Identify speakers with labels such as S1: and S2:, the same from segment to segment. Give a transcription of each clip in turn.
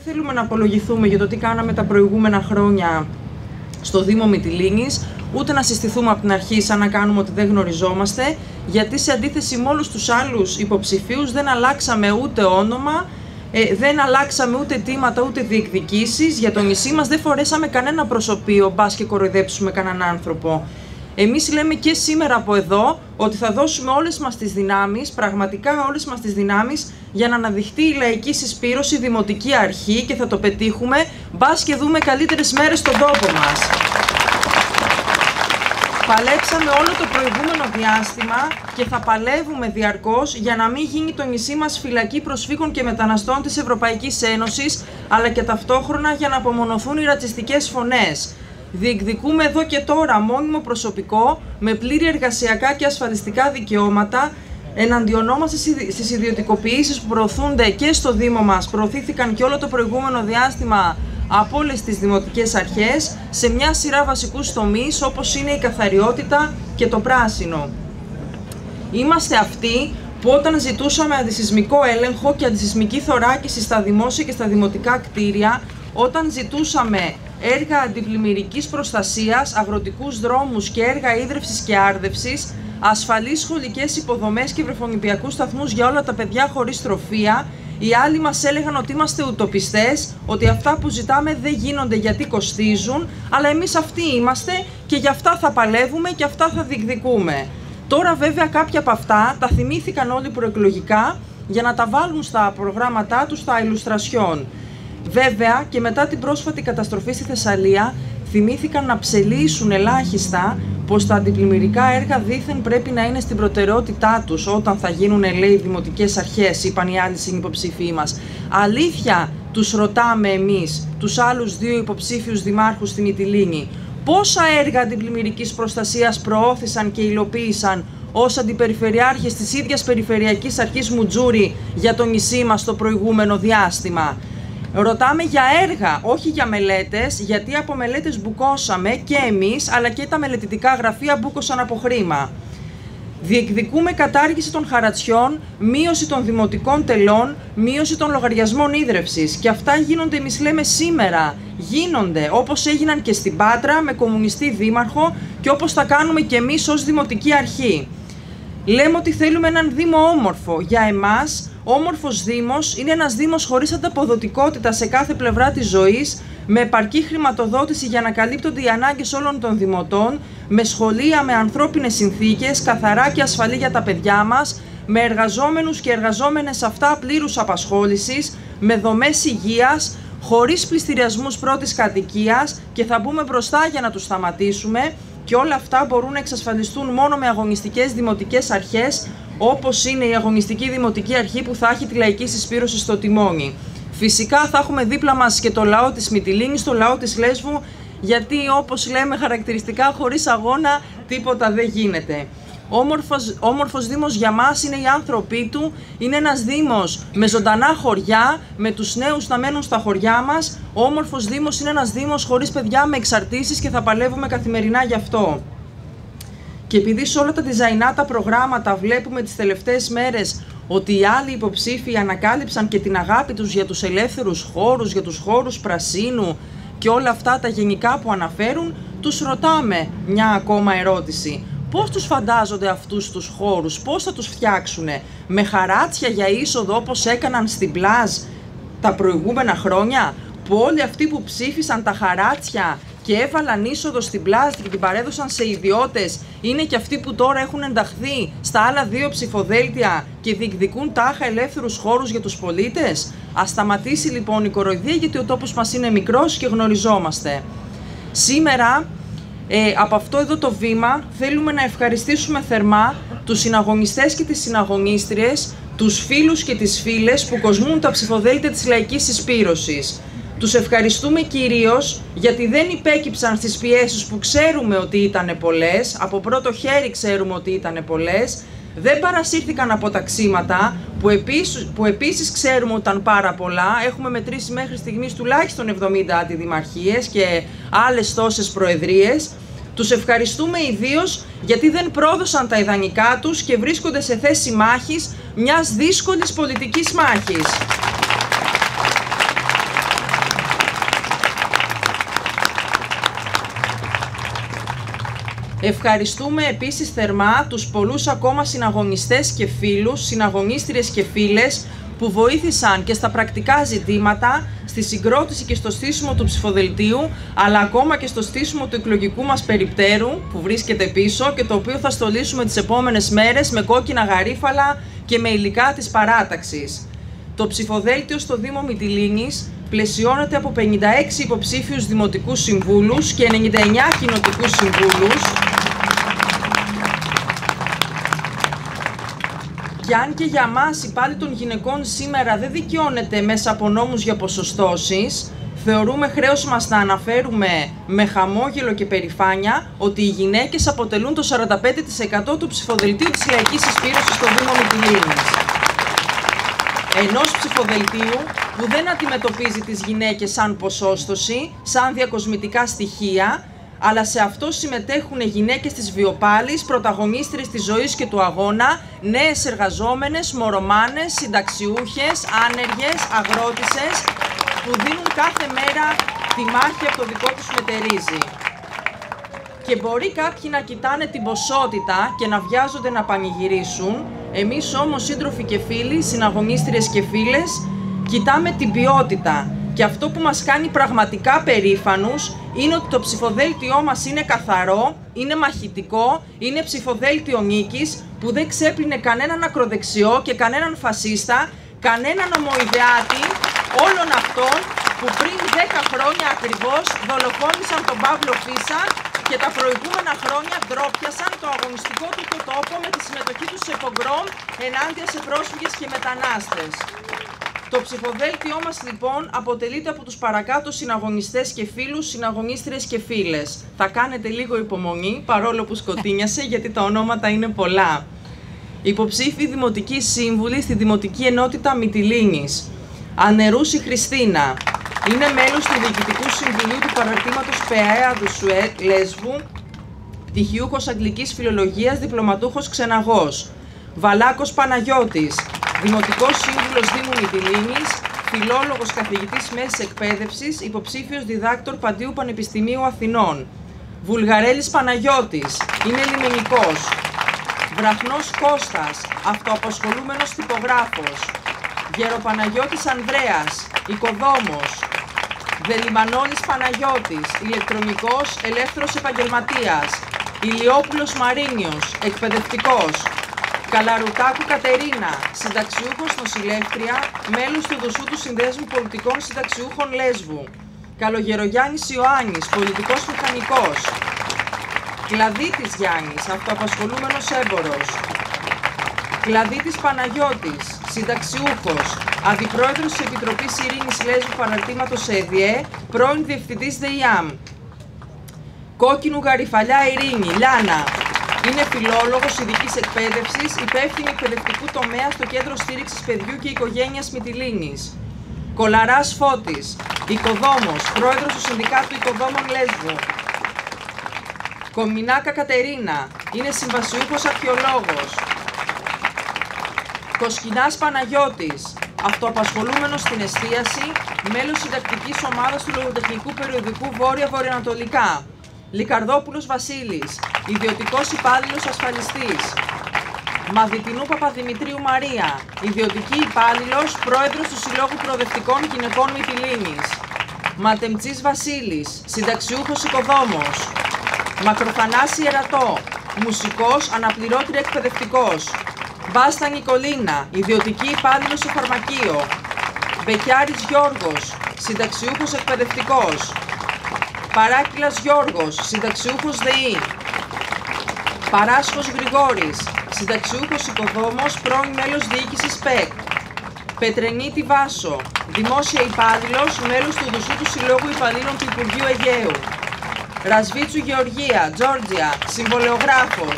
S1: Δεν θέλουμε να απολογηθούμε για το τι κάναμε τα προηγούμενα χρόνια στο Δήμο Μυτιλήνης, ούτε να συστηθούμε από την αρχή σαν να κάνουμε ότι δεν γνωριζόμαστε, γιατί σε αντίθεση με όλους τους άλλους υποψηφίους δεν αλλάξαμε ούτε όνομα, δεν αλλάξαμε ούτε αιτήματα ούτε διεκδικήσεις. Για το νησί μας δεν φορέσαμε κανένα προσωπείο, μπας και κοροϊδέψουμε κανέναν άνθρωπο. Εμείς λέμε και σήμερα από εδώ ότι θα δώσουμε όλες μας τις δυνάμεις, πραγματικά όλες μας τις δυνάμεις, για να αναδειχθεί η λαϊκή συσπήρωση, δημοτική αρχή, και θα το πετύχουμε, μπας και δούμε καλύτερες μέρες στον τόπο μας. Παλέψαμε όλο το προηγούμενο διάστημα και θα παλεύουμε διαρκώς για να μην γίνει το νησί μας φυλακή προσφύγων και μεταναστών της Ευρωπαϊκής Ένωσης, αλλά και ταυτόχρονα για να απομονωθούν οι ρατσιστικές φωνές. Διεκδικούμε εδώ και τώρα μόνιμο προσωπικό με πλήρη εργασιακά και ασφαλιστικά δικαιώματα. Εναντιονόμαστε στις ιδιωτικοποιήσεις που προωθούνται και στο Δήμο μας, προωθήθηκαν και όλο το προηγούμενο διάστημα από όλες τις δημοτικές αρχές σε μια σειρά βασικούς τομείς, όπως είναι η καθαριότητα και το πράσινο. Είμαστε αυτοί που όταν ζητούσαμε αντισυσμικό έλεγχο και αντισυσμική θωράκιση στα δημόσια και στα δημοτικά κτίρια, όταν ζητούσαμε έργα αντιπλημμυρικής προστασίας, αγροτικούς δρόμους και έργα ίδρευσης και άρδευσης, ασφαλείς σχολικές υποδομές και βρεφονιπιακούς σταθμούς για όλα τα παιδιά χωρίς τροφεία, οι άλλοι μας έλεγαν ότι είμαστε ουτοπιστές, ότι αυτά που ζητάμε δεν γίνονται γιατί κοστίζουν, αλλά εμείς αυτοί είμαστε και γι' αυτά θα παλεύουμε και αυτά θα διεκδικούμε. Τώρα βέβαια κάποια από αυτά τα θυμήθηκαν όλοι προεκλογικά για να τα βάλουν στα προγράμματά τους στα ηλουστρασιόν. Βέβαια και μετά την πρόσφατη καταστροφή στη Θεσσαλία θυμήθηκαν να ψελίσουν ελάχιστα πως τα αντιπλημμυρικά έργα δήθεν πρέπει να είναι στην προτεραιότητά τους όταν θα γίνουν, λέει, δημοτικές αρχές, είπαν οι άλλοι συνυποψήφοι μας. Αλήθεια, τους ρωτάμε εμείς, τους άλλους δύο υποψήφιους δημάρχους στη Μυτιλήνη, πόσα έργα αντιπλημμυρικής προστασίας προώθησαν και υλοποίησαν ως αντιπεριφερειάρχες της ίδιας Περιφερειακής Αρχής Μουτζούρη για το νησί μας το προηγούμενο διάστημα. Ρωτάμε για έργα, όχι για μελέτες, γιατί από μελέτες μπουκώσαμε και εμείς, αλλά και τα μελετητικά γραφεία μπούκωσαν από χρήμα. Διεκδικούμε κατάργηση των χαρατσιών, μείωση των δημοτικών τελών, μείωση των λογαριασμών ίδρευσης. Και αυτά γίνονται, εμείς λέμε, σήμερα. Γίνονται, όπως έγιναν και στην Πάτρα με κομμουνιστή δήμαρχο και όπως θα κάνουμε και εμείς ως δημοτική αρχή. Λέμε ότι θέλουμε έναν Δήμο όμορφο. Για εμάς, όμορφος Δήμος είναι ένας Δήμος χωρίς ανταποδοτικότητα σε κάθε πλευρά της ζωής, με επαρκή χρηματοδότηση για να καλύπτονται οι ανάγκες όλων των δημοτών, με σχολεία, με ανθρώπινες συνθήκες, καθαρά και ασφαλή για τα παιδιά μας, με εργαζόμενους και εργαζόμενες αυτά πλήρους απασχόλησης, με δομές υγείας, χωρίς πληστηριασμούς πρώτης κατοικίας, και θα μπούμε μπροστά για να τους σταματήσουμε, και όλα αυτά μπορούν να εξασφαλιστούν μόνο με αγωνιστικές δημοτικές αρχές, όπως είναι η αγωνιστική δημοτική αρχή που θα έχει τη λαϊκή συσπήρωση στο τιμόνι. Φυσικά θα έχουμε δίπλα μας και το λαό της Μυτιλήνης, το λαό της Λέσβου, γιατί όπως λέμε χαρακτηριστικά, χωρίς αγώνα τίποτα δεν γίνεται. Όμορφος Δήμος για μας είναι οι άνθρωποι του, είναι ένας Δήμος με ζωντανά χωριά, με τους νέους να μένουν στα χωριά μας. Όμορφος Δήμος είναι ένας Δήμος χωρίς παιδιά με εξαρτήσεις και θα παλεύουμε καθημερινά γι' αυτό. Και επειδή σε όλα τα διζαϊνάτα προγράμματα βλέπουμε τις τελευταίες μέρες ότι οι άλλοι υποψήφοι ανακάλυψαν και την αγάπη τους για τους ελεύθερους χώρους, για τους χώρους πρασίνου και όλα αυτά τα γενικά που αναφέρουν, τους ρωτάμε μια ακόμα ερώτηση. Πώς τους φαντάζονται αυτούς τους χώρους, πώς θα τους φτιάξουνε, με χαράτσια για είσοδο όπως έκαναν στην Πλάζ τα προηγούμενα χρόνια, που όλοι αυτοί που ψήφισαν τα χαράτσια και έβαλαν είσοδο στην Πλάζ και την παρέδωσαν σε ιδιώτες, είναι και αυτοί που τώρα έχουν ενταχθεί στα άλλα δύο ψηφοδέλτια και διεκδικούν τάχα ελεύθερους χώρους για τους πολίτες? Ας σταματήσει λοιπόν η κοροϊδία, γιατί ο τόπος μας είναι μικρός και γνωριζόμαστε. Σήμερα, από αυτό εδώ το βήμα, θέλουμε να ευχαριστήσουμε θερμά τους συναγωνιστές και τις συναγωνίστριες, τους φίλους και τις φίλες που κοσμούν τα ψηφοδέλτια της λαϊκής συσπήρωσης. Τους ευχαριστούμε κυρίως γιατί δεν υπέκυψαν στις πιέσεις που ξέρουμε ότι ήταν πολλές, από πρώτο χέρι ξέρουμε ότι ήταν πολλές, δεν παρασύρθηκαν από ταξίματα, που επίσης ξέρουμε ότι ήταν πάρα πολλά. Έχουμε μετρήσει μέχρι στιγμής τουλάχιστον 70 αντιδημαρχίες και άλλες τόσες προεδρίες. Τους ευχαριστούμε ιδίως γιατί δεν πρόδωσαν τα ιδανικά τους και βρίσκονται σε θέση μάχης, μιας δύσκολης πολιτικής μάχης. Ευχαριστούμε επίσης θερμά τους πολλούς ακόμα συναγωνιστές και φίλους, συναγωνίστριες και φίλες που βοήθησαν και στα πρακτικά ζητήματα, στη συγκρότηση και στο στήσιμο του ψηφοδελτίου, αλλά ακόμα και στο στήσιμο του εκλογικού μας περιπτέρου που βρίσκεται πίσω και το οποίο θα στολίσουμε τις επόμενες μέρες με κόκκινα γαρίφαλα και με υλικά της παράταξης. Το ψηφοδέλτιο στο Δήμο Μυτιλήνης πλαισιώνεται από 56 υποψήφιους δημοτικούς συμβούλους και 99 κοινοτικούς συμβούλους. Και αν και για μας η πάλη των γυναικών σήμερα δεν δικαιώνεται μέσα από νόμους για ποσοστώσεις, θεωρούμε χρέος μας να αναφέρουμε με χαμόγελο και περηφάνεια ότι οι γυναίκες αποτελούν το 45% του ψηφοδελτίου της Λαϊκής Συσπήρωσης στο Δήμο Μυτιλήνης. Ενός ψηφοδελτίου που δεν αντιμετωπίζει τις γυναίκες σαν ποσόστοση, σαν διακοσμητικά στοιχεία, αλλά σε αυτό συμμετέχουν γυναίκες της βιοπάλης, πρωταγωνίστριες της ζωής και του αγώνα, νέες εργαζόμενες, μωρομάνες, συνταξιούχες, άνεργες, αγρότισσες, που δίνουν κάθε μέρα τη μάχη από το δικό τους μετερίζει. Και μπορεί κάποιοι να κοιτάνε την ποσότητα και να βιάζονται να πανηγυρίσουν, εμείς όμως σύντροφοι και φίλοι, συναγωνίστριες και φίλες, κοιτάμε την ποιότητα. Και αυτό που μας κάνει πραγματικά περήφανους είναι ότι το ψηφοδέλτιό μας είναι καθαρό, είναι μαχητικό, είναι ψηφοδέλτιο νίκης που δεν ξέπλυνε κανέναν ακροδεξιό και κανέναν φασίστα, κανέναν ομοειδεάτη, όλων αυτών που πριν 10 χρόνια ακριβώς δολοφόνησαν τον Παύλο Φίσα και τα προηγούμενα χρόνια ντρόπιασαν το αγωνιστικό του τόπο με τη συμμετοχή τους σε πογκρόμ ενάντια σε πρόσφυγες και μετανάστες. Το ψηφοδέλτιό μας λοιπόν αποτελείται από τους παρακάτω συναγωνιστές και φίλους, συναγωνίστριες και φίλες. Θα κάνετε λίγο υπομονή, παρόλο που σκοτίνιασε, γιατί τα ονόματα είναι πολλά. Υποψήφιοι δημοτικοί σύμβουλοι στη Δημοτική Ενότητα Μυτιλήνης. Ανερούση Χριστίνα. Είναι μέλος του Διοικητικού Συμβουλίου του Παραρτήματος ΠΑΕΑ του Λέσβου, πτυχιούχος Αγγλικής Φιλολογίας, διπλωματούχος ξεναγός. Βαλάκος Παναγιώτης. Δημοτικός Σύμβουλος Δήμου Μυτιλήνης, φιλόλογος καθηγητής μέσης εκπαίδευσης, υποψήφιος διδάκτορ Παντίου Πανεπιστημίου Αθηνών. Βουλγαρέλης Παναγιώτης, είναι λιμενικός. Βραχνός Κώστας, αυτοαπασχολούμενος τυπογράφος. Γεροπαναγιώτης Ανδρέας, οικοδόμος. Δελιμανόλης Παναγιώτης, ηλεκτρονικός, ελεύθερος επαγγελματίας. Ηλιόπουλος Μαρίνιος, εκπαιδευτικός. Καλαρουτάκου Κατερίνα, συνταξιούχος νοσηλεύτρια, μέλος του Δοσού του Συνδέσμου Πολιτικών Συνταξιούχων Λέσβου. Καλογερογιάννης Ιωάννης, πολιτικός μηχανικός. Κλαδίτης Γιάννης, αυτοαπασχολούμενος έμπορος. Κλαδίτης Παναγιώτης, συνταξιούχος, αντιπρόεδρος της Επιτροπής Ειρήνης Λέσβου Παραρτήματος ΕΔΙΕ, πρώην διευθυντής ΔΕΙΑΜ. Κόκκινου Γαριφαλιά Ειρήνη, Λιάνα. Είναι φιλόλογος ειδικής εκπαίδευσης, υπεύθυνη εκπαιδευτικού τομέα στο Κέντρο Στήριξης Παιδιού και Οικογένειας Μυτιλήνης. Κολαράς Φώτης, οικοδόμος, πρόεδρος του Συνδικάτου Οικοδόμων Λέσβου. Κομινάκα Κατερίνα, είναι συμβασιούχος αρχαιολόγος. Κοσκινάς Παναγιώτης, αυτοαπασχολούμενος στην εστίαση, μέλος συντακτικής ομάδας του λογοτεχνικού περιοδικού Βόρεια Βορειοανατολικά. Λικαρδόπουλος Βασίλης, ιδιωτικός υπάλληλος ασφαλιστής. Μαδιτινού Παπαδημητρίου Μαρία, ιδιωτική υπάλληλος, πρόεδρος του Συλλόγου Προοδευτικών Γυναικών Μυτιλήνης. Ματεμτσής Βασίλης, συνταξιούχος οικοδόμος. Μακροθανάση Ερατό, μουσικός, αναπληρώτρια εκπαιδευτικός. Μπάστα Νικολίνα, ιδιωτική υπάλληλος στο φαρμακείο. Μπεκιάρης Γιώργος, συνταξιούχος εκπαιδευτικός. Παράκυλας Γιώργος, συνταξιούχος ΔΕΗ. Παράσχος Γρηγόρης, συνταξιούχος οικοδόμος, πρώην μέλος διοίκησης ΠΕΚ. Πετρενίτη Βάσο, δημόσια υπάλληλος, μέλος του Δουσού του Συλλόγου Υπαλλήλων του Υπουργείου Αιγαίου. Ρασβίτσου Γεωργία, Τζόρτζια, συμβολεογράφος.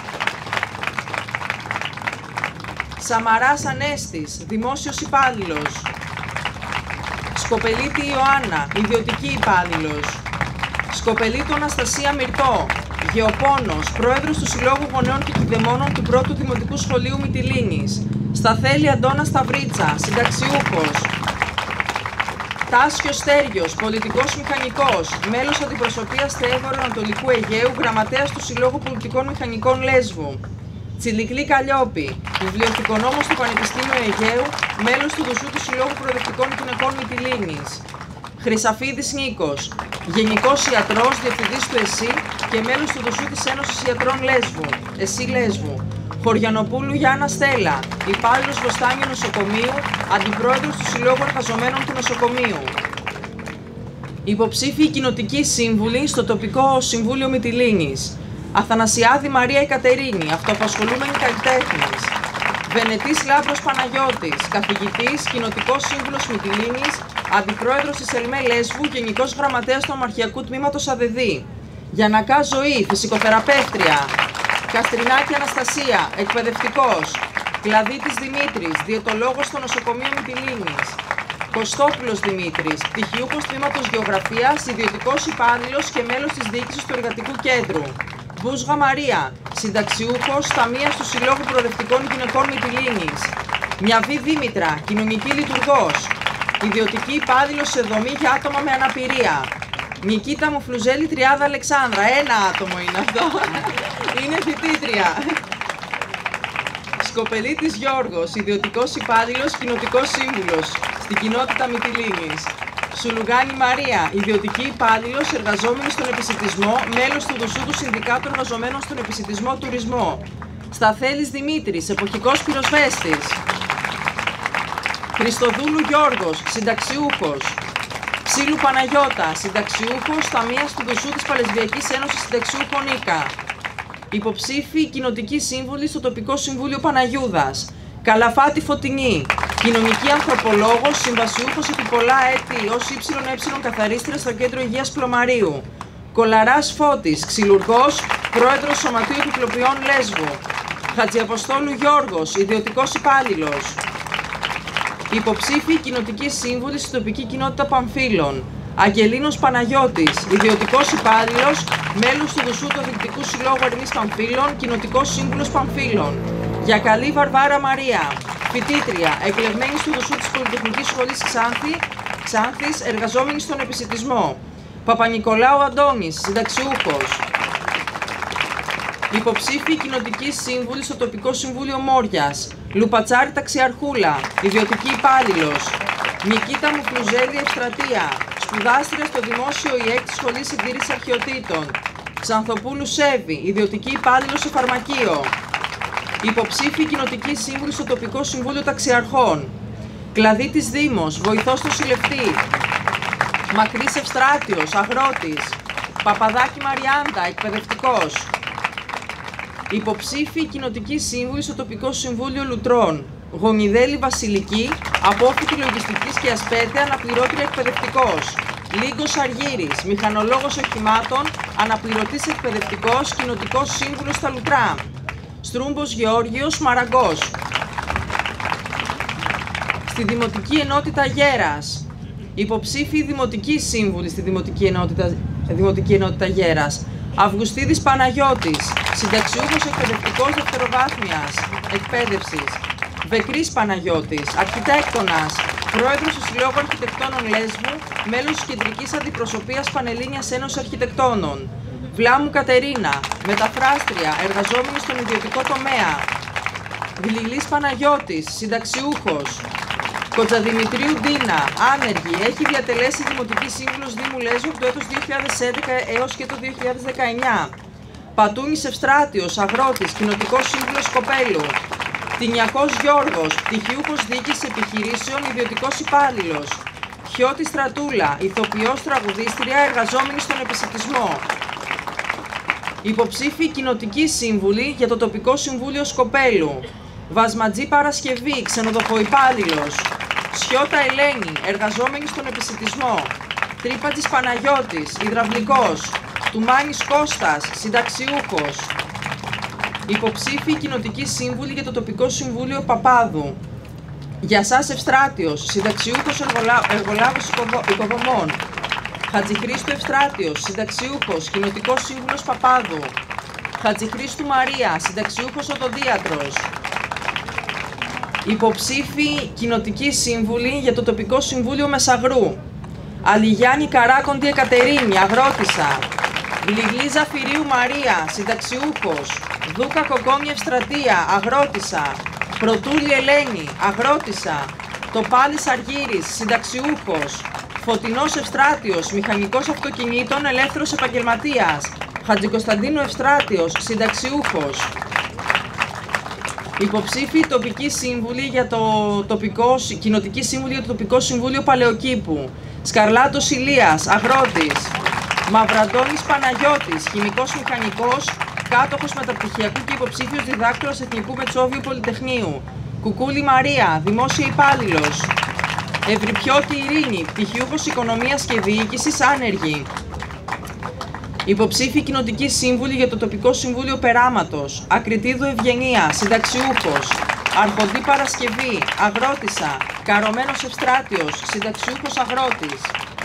S1: Σαμαράς Ανέστης, δημόσιος υπάλληλος. Σκοπελίτη Ιωάννα, ιδιωτική υπάλληλος. Σκοπελίτου Αναστασία Μυρτώ, γεωπόνος, πρόεδρος του Συλλόγου Γονέων και Κηδεμόνων του Πρώτου Δημοτικού Σχολείου Μυτιλήνης. Σταθέλη Αντώνα Σταυρίτσα, συνταξιούχος. Τάσιος Στέργιος, πολιτικός μηχανικός, μέλος αντιπροσωπείας Θεέβωρο Ανατολικού Αιγαίου, γραμματέας του Συλλόγου Πολιτικών Μηχανικών Λέσβου. Τσιλικλή Καλλιόπη, βιβλιοθηκονόμος του Πανεπιστήμιου Αιγαίου, μέλος του Δουσού του Συλλόγου Προοδευτικών Γυναικών Μυτιλήνης. Χρυσαφίδης Νίκος, γενικός ιατρός, διευθυντής του ΕΣΥ και μέλος του Δουσού της Ένωσης Ιατρών Λέσβου, ΕΣΥ Λέσβου. Χωριανοπούλου Γιάννα Στέλλα, υπάλληλος Βοστάνιου Νοσοκομείου, αντιπρόεδρος του Συλλόγου Εργαζομένων του Νοσοκομείου. Υποψήφιοι κοινοτικοί σύμβουλοι στο τοπικό Συμβούλιο Μυτιλήνης. Αθανασιάδη Μαρία Εκατερίνη, αυτοαπασχολούμενη καλλιτέχνης. Βενετής Λάμπρος Παναγιώτης, καθηγητής, κοινοτικός σύμβουλος Μυτιλήνης, αντιπρόεδρος της ΕΛΜΕ Λέσβου, γενικός γραμματέας του Ομαρχιακού Τμήματος ΑΔΕΔΗ. Γιαννακά Ζωή, φυσικοθεραπεύτρια. Καστρινάκη Αναστασία, εκπαιδευτικός. Κλαδίτης Δημήτρης, διαιτολόγος στο νοσοκομείο Μυτιλήνης. Κωστόπουλος Δημήτρης, πτυχιούχος τμήματος Γεωγραφίας, ιδιωτικός υπάλληλος και μέλος της διοίκησης του Εργατικού Κέντρου. Μπούσγα Μαρία, συνταξιούχος ταμείας του Συλλόγου Προοδευτικών Γυναικών Μυτιλήνης. Μιαβή Δήμητρα, κοινωνική λειτουργός. Ιδιωτική υπάλληλος σε δομή για άτομα με αναπηρία. Νικήτα Μουφλουζέλη Τριάδα Αλεξάνδρα, ένα άτομο είναι αυτό. Είναι φοιτήτρια. Σκοπελίτης Γιώργος, ιδιωτικός υπάλληλος, κοινοτικός σύμβουλος στην κοινότητα Μυτιλήνης. Σουλουγάνη Μαρία, ιδιωτική υπάλληλος, εργαζόμενη στον επισιτισμό, μέλος του Δουσού του Συνδικάτου Εργαζομένων στον Επισιτισμό Τουρισμό. Σταθέλης Δημήτρης, εποχικός πυροσβέστης. Χριστοδούλου Γιώργος, συνταξιούχος. Ψήλου Παναγιώτα, συνταξιούχος ταμείας του Δουσού της Παλαισβιακής Ένωσης Συνταξιούχων ΙΚΑ. Υποψήφιοι κοινοτικοί σύμβουλοι στο τοπικό Συμβούλιο Παναγιούδας. Καλαφάτη Φωτεινή, κοινωνική ανθρωπολόγος, συμβασιούχος επί πολλά έτη ως ΕΕ καθαρίστρια στο Κέντρο Υγείας Πλωμαρίου. Κολαράς Φώτης, ξυλουργός, πρόεδρος Σωματείου Επιπλοποιών Λέσβου. Χατζιαποστόλου Γιώργος, ιδιωτικός υπάλληλος. Υποψήφιοι κοινοτικοί σύμβουλοι στην τοπική κοινότητα Παμφύλων. Αγγελίνος Παναγιώτης, ιδιωτικός υπάλληλος, μέλος του Δουσού του Διοικητικού Συλλόγου Ερμής Παμφύλων, κοινοτικός σύμβουλος Παμφύλων. Γιακαλή Βαρβάρα Μαρία, φοιτήτρια, εκλεγμένη του Δουσού της Πολυτεχνικής Σχολής Ξάνθης, εργαζόμενη στον επισιτισμό. Παπανικολάου Αντώνης, συνταξιούχος. Υποψήφιοι κοινοτικοί σύμβουλοι στο τοπικό Συμβούλιο Μόριας. Λουπατσάρη Ταξιαρχούλα, ιδιωτική υπάλληλος. Νικήτα Μουφλουζέλη Ευστρατεία, σπουδάστρια στο Δημόσιο ΙΕΚ της Σχολής Συντήρησης Αρχαιοτήτων. Ξανθοπούλου Σέβη, ιδιωτική υπάλληλος σε φαρμακείο. Υποψήφιοι κοινοτικοί σύμβουλοι στο τοπικό Συμβούλιο Ταξιαρχών. Κλαδίτης Δήμος, βοηθός στο Συλλευτή. Μακρύς Ευστράτιος, αγρότης. Παπαδάκη Μαριάντα, εκπαιδευτικός. Υποψήφιοι κοινοτικοί σύμβουλοι στο τοπικό Συμβούλιο Λουτρών. Γονιδέλη Βασιλική, απόφοιτη λογιστικής και ασπέτεια, αναπληρώτρια εκπαιδευτικός. Λίγκος Αργύρης, μηχανολόγος οχημάτων, αναπληρωτής εκπαιδευτικός, κοινοτικός σύμβουλος στα Λουτρά. Στρούμπος Γεώργιος, Μαραγκός. Στη Δημοτική Ενότητα Γέρας. Υποψήφιοι δημοτικοί σύμβουλοι στη Δημοτική Ενότητα Γέρας. Αυγουστίδης Παναγιώτης, συνταξιούχος εκπαιδευτικός δευτεροβάθμιας εκπαίδευσης. Βεκρής Παναγιώτης, αρχιτέκτονας, πρόεδρος του Συλλόγου Αρχιτεκτόνων Λέσβου, μέλος της Κεντρικής Αντιπροσωπείας Πανελλήνιας Ένωσης Αρχιτεκτόνων. Βλάμου Κατερίνα, μεταφράστρια, εργαζόμενη στον ιδιωτικό τομέα. Γλυλής Παναγιώτης, συνταξιούχος. Κοτζαδημητρίου Ντίνα, άνεργη, έχει διατελέσει Δημοτική Σύμβουλος Δήμου Λέσβου από το έτος 2011 έως και το 2019. Πατούνης Ευστράτιος, αγρότης, κοινοτικός σύμβουλος Κοπέλου. Τινιακός Γιώργος, πτυχιούχος διοίκησης επιχειρήσεων, ιδιωτικός υπάλληλος. Χιώτη Στρατούλα, ηθοποιός, τραγουδίστρια, εργαζόμενη στον επισιτισμό. Υποψήφιοι κοινοτικοί σύμβουλοι για το τοπικό Συμβούλιο Σκοπέλου. Βασματζή Παρασκευή, ξενοδοχοϊπάλληλος. Σιώτα Ελένη, εργαζόμενη στον επισιτισμό. Τρίπατζης Παναγιώτης, υδραυλικός. Τουμάνης Κώστας, συνταξιούχος. Υποψήφιοι κοινοτικοί σύμβουλοι για το τοπικό Συμβούλιο Παπάδου. Γιασάς Ευστράτιος, συνταξιούχος εργολάβος οικοδομών. Χατζηχρήστου Ευστράτιος, συνταξιούχος, κοινοτικός σύμβουλος Παπάδου. Χατζηχρήστου Μαρία, συνταξιούχος οδοντίατρος. Υποψήφιοι κοινοτικοί σύμβουλοι για το τοπικό Συμβούλιο Μεσαγρού. Αλιγιάννη Καράκοντη Εκατερίνη, αγρότησα. Γλυγλή Ζαφυρίου Μαρία, συνταξιούχος. Δούκα Κοκκόμη Ευστρατεία, αγρότησα. Πρωτούλη Ελένη, αγρότησα. Τοπάλης Αργύρης, συνταξιούχος. Φωτεινός Ευστράτιος, μηχανικός αυτοκινήτων, ελεύθερος επαγγελματίας. Χατζικοσταντίνου Ευστράτιος, συνταξιούχος. Υποψήφοι τοπικοί σύμβουλοι για το κοινοτική σύμβουλη για το τοπικό συμβούλιο Παλαιοκήπου. Σκαρλάτος Ηλίας, αγρότης. Μαυραντώνης Παναγιώτης, χημικός μηχανικός, κάτοχος μεταπτυχιακού και υποψήφιος διδάκτορας Εθνικού Μετσόβιου Πολυτεχνείου. Κουκούλη Μαρία, δημόσια υπάλληλος. Ευρυπιώτη Ειρήνη, πτυχιούχος Οικονομίας και Διοίκησης, άνεργη. Υποψήφοι κοινοτικοί σύμβουλοι για το τοπικό συμβούλιο Περάματος. Ακριτίδου Ευγενία, συνταξιούχος. Αρχοντή Παρασκευή, αγρότησα. Καρωμένος Ευστράτιος, συνταξιούχος αγρότης.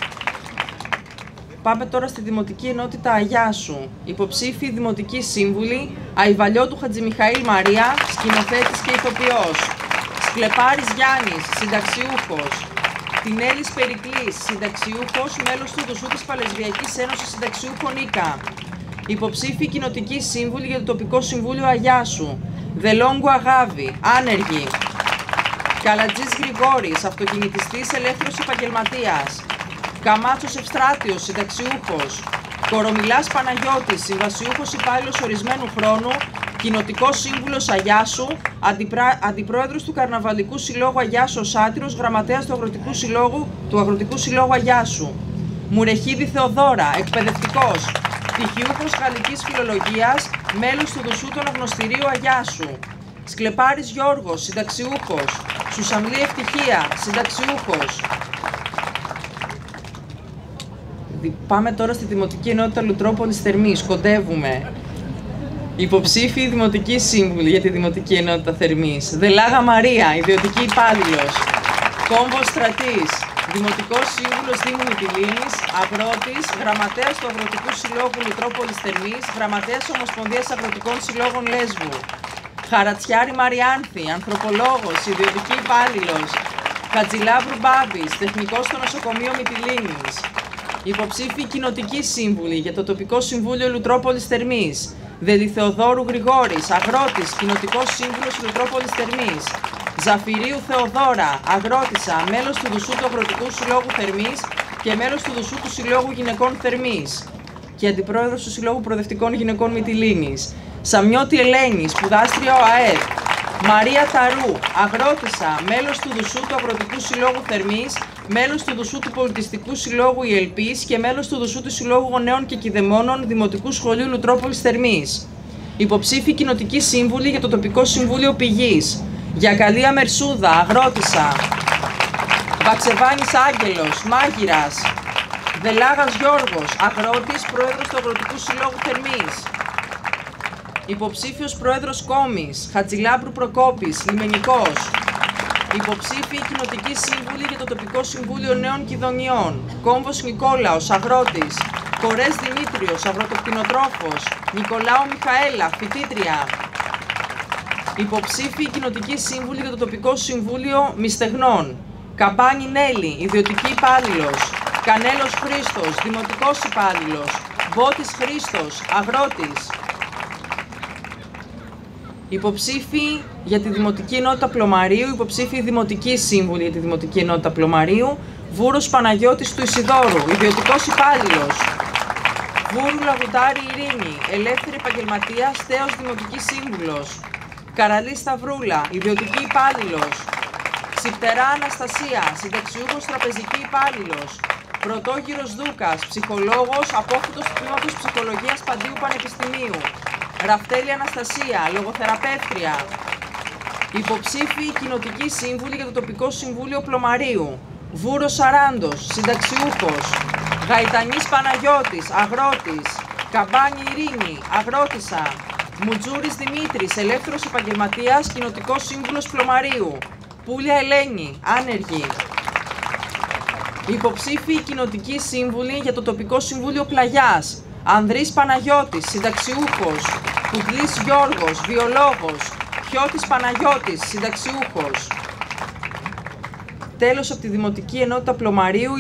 S1: Πάμε τώρα στη Δημοτική Ενότητα Αγιάσου. Υποψήφοι δημοτικοί σύμβουλοι: Αϊβαλιώτου Χατζημιχαήλ Μαρία, σκηνοθέτης και ηθοποιός. Σκλεπάρης Γιάννης, συνταξιούχος. Τινέλης Περικλής, συνταξιούχος, μέλος του Δουσού της Παλαισβιακής Ένωσης Συνταξιούχων ΙΚΑ. Υποψήφοι κοινοτικοί σύμβουλοι για το τοπικό συμβούλιο Αγιάσου. Δελόγκου Αγάβη, άνεργη. Καλατζής Γρηγόρης, αυτοκινητιστής, ελεύθερος επαγγελματίας. Καμάτσος Ευστράτιος, συνταξιούχος. Κορομιλάς Παναγιώτης, συμβασιούχος υπάλληλος ορισμένου χρόνου, κοινοτικός σύμβουλος Αγιάσου, αντιπρόεδρος του Καρναβαλικού Συλλόγου Αγιάσου Σάτυρος, γραμματέας του Αγροτικού Συλλόγου Αγιάσου. Μουρεχίδη Θεοδώρα, εκπαιδευτικός, πτυχιούχος γαλλικής φιλολογίας, μέλος του Δουσού των Αγνωστηρίου Αγιάσου. Σκλεπάρης Γιώργος, συνταξιούχος. Σουσαμλή Ευτυχία, συνταξιούχος. Πάμε τώρα στη Δημοτική Ενότητα Λουτρόπολης Θερμής. Κοντεύουμε. Υποψήφοι δημοτικοί σύμβουλοι για τη Δημοτική Ενότητα Θερμής. Δελάγα Μαρία, ιδιωτική υπάλληλος. Κόμβος Στρατής, δημοτικός σύμβουλος Δήμου Μυτιλήνης, αγρότης, γραμματέας του Αγροτικού Συλλόγου Λουτρόπολης Θερμής, γραμματέας Ομοσπονδίας Αγροτικών Συλλόγων Λέσβου. Χαρατσιάρη Μαριάνθη, ανθρωπολόγος, ιδιωτική υπάλληλος. Χατζηλάβρου Μπάμπης, τεχνικός στο Νοσοκομείο Μυτιλήνης. Υποψήφοι κοινοτικοί σύμβουλοι για το τοπικό συμβούλιο Λουτρόπολης Θερμής. Δελιθεοδόρου Γρηγόρης, αγρότης, κοινοτικός σύμβουλος Λουτρόπολης Θερμής. Ζαφυρίου Θεοδώρα, αγρότησα, μέλος του Δουσού του Αγροτικού Συλλόγου Θερμής και μέλος του Δουσού του Συλλόγου Γυναικών Θερμής και αντιπρόεδρος του Συλλόγου Προοδευτικών Γυναικών Μυτιλήνης. Σαμιώτη Ελένη, σπουδάστρια ΟΑΕΔ. Μαρία Ταρού, αγρότησα, μέλος του Δουσού του Αγροτικού Συλλόγου Θερμής, μέλος του Δουσού του Πολιτιστικού Συλλόγου Η Ελπής και μέλος του Δουσού του Συλλόγου Γονέων και Κηδεμόνων Δημοτικού Σχολείου Λουτρόπολης Θερμής. Υποψήφοι κοινοτικοί σύμβουλοι για το τοπικό συμβούλιο Πηγής. Γιακαλία Μερσούδα, αγρότησα. Βαξεβάνης Άγγελος, μάγειρας. Δελάγας Γιώργος, αγρότης, πρόεδρος του Αγροτικού Συλλόγου Θερμής. Υποψήφιος πρόεδρος Κόμης, Χατζηλάμπρου Προκόπης, λιμενικός. Υποψήφιοι κοινοτικοί σύμβουλοι για το τοπικό συμβούλιο Νέων Κιδωνιών. Κόμβος Νικόλαος, αγρότης. Κορές Δημήτριος, αγροτοκτηνοτρόφος. Νικολάου Μιχαέλα, φοιτήτρια. Υποψήφιοι κοινοτικοί σύμβουλοι για το τοπικό συμβούλιο Μυστεγνών. Καμπάνη Νέλη, ιδιωτική υπάλληλος. Κανέλος Χρήστος, δημοτικός υπάλληλος. Βότης Χρήστος, αγρότης. Υποψήφοι για τη Δημοτική Ενότητα Πλωμαρίου, υποψήφοι δημοτικοί σύμβουλοι για τη Δημοτική Ενότητα Πλωμαρίου. Βούρος Παναγιώτης του Ισιδώρου, ιδιωτικός υπάλληλος. Βούρου Λαγουτάρη Ειρήνη, ελεύθερη επαγγελματία, στέος δημοτική σύμβουλος. Καραλή Σταυρούλα, ιδιωτική υπάλληλος. Ξυπτερά Αναστασία, συνταξιούχος τραπεζική υπάλληλος. Πρωτόγυρος Δούκας, ψυχολόγος, απόφοιτος του τμήματος ψυχολογίας Παντίου Πανεπιστημίου. Ραφτέλη Αναστασία, λογοθεραπεύτρια. Υποψήφιοι κοινοτικοί σύμβουλοι για το τοπικό συμβούλιο Πλωμαρίου. Βούρος Σαράντος, συνταξιούχος. Γαϊτανής Παναγιώτης, αγρότης. Καμπάνη Ειρήνη, αγρότησα. Μουτζούρης Δημήτρης, ελεύθερος επαγγελματίας, κοινοτικός σύμβουλος Πλωμαρίου. Πούλια Ελένη, άνεργη. Υποψήφιοι κοινοτικοί σύμβουλοι για το τοπικό συμβούλιο Πλαγιάς. Ανδρής Παναγιώτης, συνταξιούχος. Κουκλής Γιώργος, βιολόγος. Πιώτης Παναγιώτης, συνταξιούχος. Τέλος, από τη Δημοτική Ενότητα Πλωμαρίου,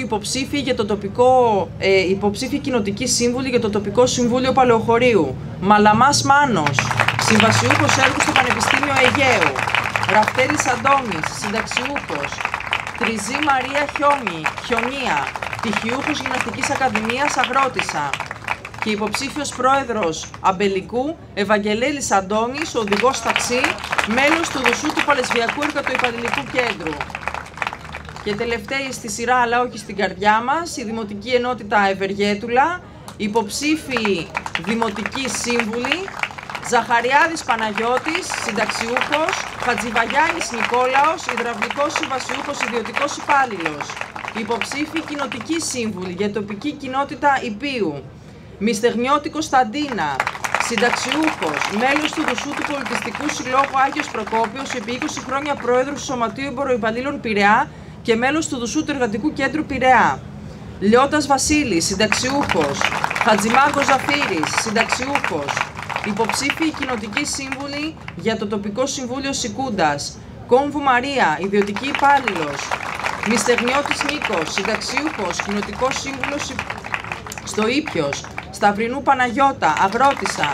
S1: υποψήφοι κοινοτικοί σύμβουλοι για το τοπικό Συμβούλιο Παλαιοχωρίου. Μαλαμάς Μάνος, συμβασιούχος έργου στο Πανεπιστήμιο Αιγαίου. Ραφτέλης Αντώνης, συνταξιούχος. Τριζή Μαρία Χιονία, πτυχιούχος Γυμναστικής Ακαδημίας Αγρότισσα. Και υποψήφιος πρόεδρος Αμπελικού, Ευαγγελέλης Αντώνης, οδηγός ταξί, μέλος του Δουσού του Παλαισβιακού Εργατοϊπαλληλικού Κέντρου. Και τελευταίοι στη σειρά, αλλά όχι στην καρδιά μας, η Δημοτική Ενότητα Ευεργέτουλα, υποψήφοι Δημοτικοί Σύμβουλοι, Ζαχαριάδης Παναγιώτης, συνταξιούχος, Χατζηβαγιάννης Νικόλαος, υδραυλικός συμβασιούχος ιδιωτικός υπάλληλος. Υποψήφοι Κοινοτικοί Σύμβουλοι για τοπική κοινότητα Ιππίου. Μυστεγνιώτη Κωνσταντίνα, συνταξιούχος, μέλος του Δουσού του Πολιτιστικού Συλλόγου Άγιος Προκόπιος, επί 20 χρόνια πρόεδρος του Σωματείου Εμποροϊπαλλήλων Πειραιά και μέλος του Δουσού του Εργατικού Κέντρου Πειραιά. Λιώτας Βασίλης, συνταξιούχος. Χατζημάγκος Ζαφύρης, συνταξιούχος. Υποψήφιοι κοινοτικοί σύμβουλοι για το τοπικό Συμβούλιο Σικούντας. Κόμβου Μαρία, ιδιωτική υπάλληλος. Μυστεγνιώτης Νίκος, συνταξιούχος, κοινοτικός σύμβουλος στο Ήπιος. Σταυρινού Παναγιώτα, αγρότισσα.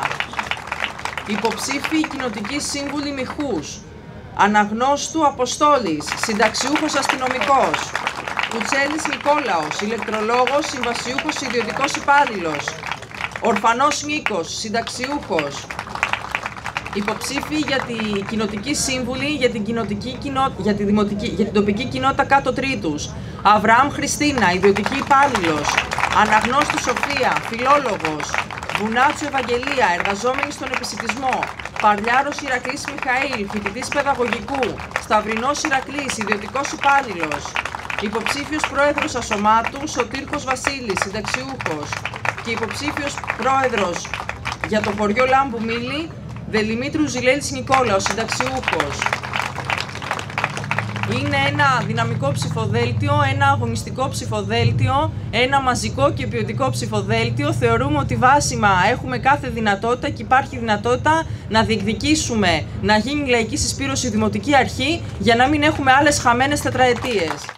S1: Υποψήφιοι κοινοτικοί σύμβουλοι Μιχούς. Αναγνώστου Αποστόλης, συνταξιούχος αστυνομικός. Κουτσέλης Νικόλαος, ηλεκτρολόγος, συμβασιούχος ιδιωτικός υπάλληλος. Ορφανός Νίκος, συνταξιούχος. Υποψήφοι για την κοινοτική σύμβουλη για την τοπική κοινότητα Κάτω Τρίτους. Αβραάμ Χριστίνα, ιδιωτική υπάλληλος. Αναγνώστου Σοφία, φιλόλογος. Βουνάτσου Ευαγγελία, εργαζόμενη στον επισιτισμό. Παρλιάρος Ηρακλής Μιχαήλ, φοιτητής παιδαγωγικού. Σταυρινός Ηρακλής, ιδιωτικός υπάλληλος. Υποψήφιος πρόεδρος Ασωμάτου, Σωτήρκος Βασίλης, συνταξιούχος. Και υποψήφιος πρόεδρος για το χωριό Λάμπου Μήλη, Δελημήτρου Ζηλέλης Νικόλαος, συνταξιούχος. Είναι ένα δυναμικό ψηφοδέλτιο, ένα αγωνιστικό ψηφοδέλτιο, ένα μαζικό και ποιοτικό ψηφοδέλτιο. Θεωρούμε ότι βάσιμα έχουμε κάθε δυνατότητα και υπάρχει δυνατότητα να διεκδικήσουμε να γίνει λαϊκή συσπήρωση δημοτική αρχή για να μην έχουμε άλλες χαμένες τετραετίες.